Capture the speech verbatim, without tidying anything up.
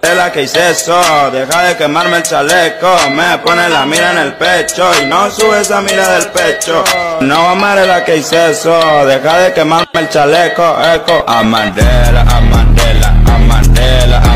Amarela, que hice eso, deja de quemarme el chaleco. Me pone la mira en el pecho y no sube esa mira del pecho. No, Amarela, que hice eso, deja de quemarme el chaleco, eco. Amarela, Amarela, Amarela,